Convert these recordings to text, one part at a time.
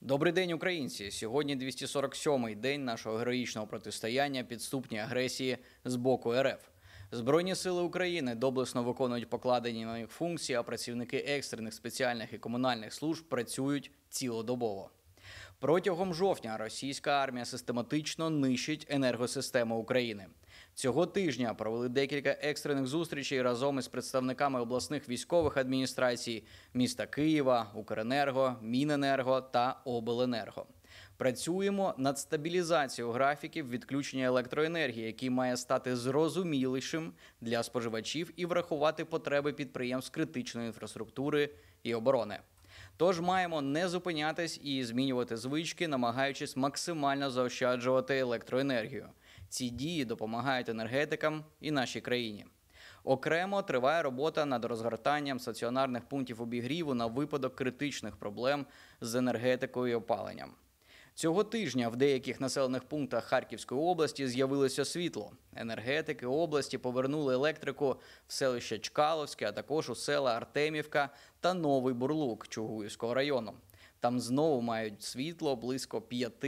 Добрий день, українці! Сьогодні 247-й день нашого героїчного протистояння підступній агресії з боку РФ. Збройні сили України доблесно виконують покладені на них функції, а працівники екстрених, спеціальних і комунальних служб працюють цілодобово. Протягом жовтня російська армія систематично нищить енергосистему України. Цього тижня провели декілька екстрених зустрічей разом із представниками обласних військових адміністрацій міста Києва, Укренерго, Міненерго та Обленерго. Працюємо над стабілізацією графіків відключення електроенергії, який має стати зрозумілішим для споживачів і врахувати потреби підприємств критичної інфраструктури і оборони. Тож маємо не зупинятись і змінювати звички, намагаючись максимально заощаджувати електроенергію. Ці дії допомагають енергетикам і нашій країні. Окремо триває робота над розгортанням стаціонарних пунктів обігріву на випадок критичних проблем з енергетикою і опаленням. Цього тижня в деяких населених пунктах Харківської області з'явилося світло. Енергетики області повернули електрику в селище Чкаловське, а також у села Артемівка та Новий Бурлук Чугуївського району. Там знову мають світло близько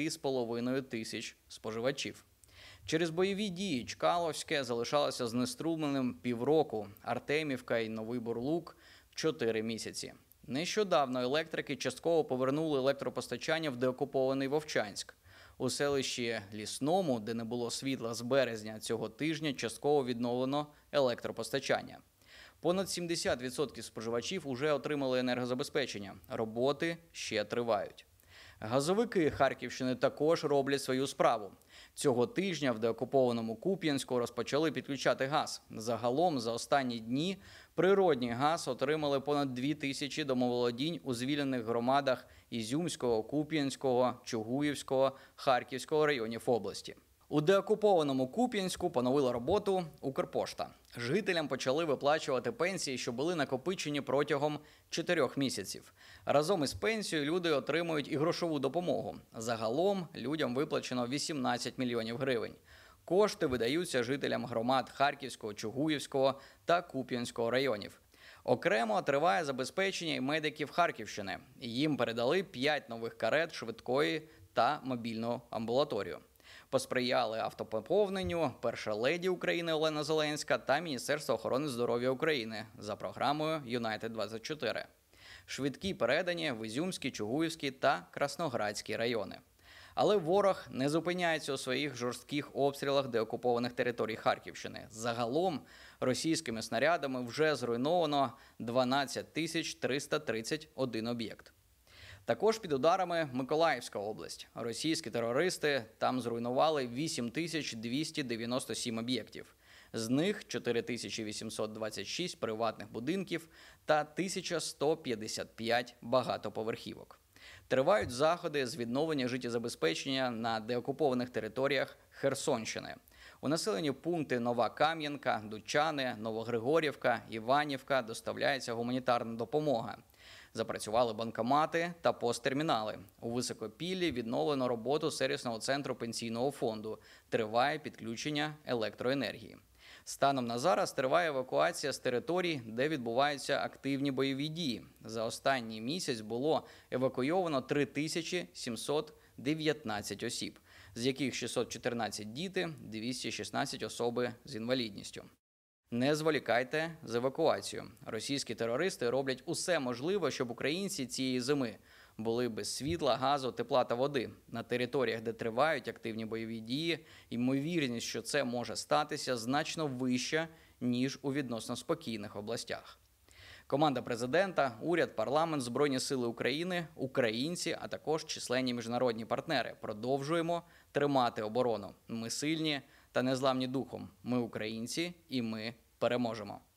5,5 тисяч споживачів. Через бойові дії Чкаловське залишалося знеструмленим півроку, Артемівка і Новий Бурлук – 4 місяці. Нещодавно електрики частково повернули електропостачання в деокупований Вовчанськ. У селищі Лісному, де не було світла з березня цього тижня, частково відновлено електропостачання. Понад 70% споживачів уже отримали енергозабезпечення. Роботи ще тривають. Газовики Харківщини також роблять свою справу. Цього тижня в деокупованому Куп'янську розпочали підключати газ. Загалом за останні дні природній газ отримали понад 2000 домоволодінь у звільнених громадах Ізюмського, Куп'янського, Чугуївського, Харківського районів області. У деокупованому Куп'янську поновила роботу Укрпошта. Жителям почали виплачувати пенсії, що були накопичені протягом 4 місяців. Разом із пенсією люди отримують і грошову допомогу. Загалом людям виплачено 18 мільйонів гривень. Кошти видаються жителям громад Харківського, Чугуївського та Куп'янського районів. Окремо триває забезпечення і медиків Харківщини. Їм передали 5 нових карет швидкої та мобільну амбулаторію. Посприяли автопоповненню перша леді України Олена Зеленська та Міністерство охорони здоров'я України за програмою «Юнайтед-24». Швидкі передані в Ізюмський, Чугуївський та Красноградський райони. Але ворог не зупиняється у своїх жорстких обстрілах деокупованих територій Харківщини. Загалом російськими снарядами вже зруйновано 12 331 об'єкт. Також під ударами Миколаївська область. Російські терористи там зруйнували 8297 об'єктів. З них 4826 приватних будинків та 1155 багатоповерхівок. Тривають заходи з відновлення життєзабезпечення на деокупованих територіях Херсонщини. У населені пункти Нова Кам'янка, Дучани, Новогригорівка, Іванівка доставляється гуманітарна допомога. Запрацювали банкомати та посттермінали. У Високопіллі відновлено роботу сервісного центру пенсійного фонду. Триває підключення електроенергії. Станом на зараз триває евакуація з територій, де відбуваються активні бойові дії. За останній місяць було евакуйовано 3719 осіб, з яких 614 – діти, 216 – особи з інвалідністю. Не зволікайте з евакуацією. Російські терористи роблять усе можливе, щоб українці цієї зими були без світла, газу, тепла та води. На територіях, де тривають активні бойові дії, ймовірність, що це може статися, значно вища, ніж у відносно спокійних областях. Команда президента, уряд, парламент, Збройні сили України, українці, а також численні міжнародні партнери. Продовжуємо тримати оборону. Ми сильні та незламні духом. Ми українці і ми переможемо.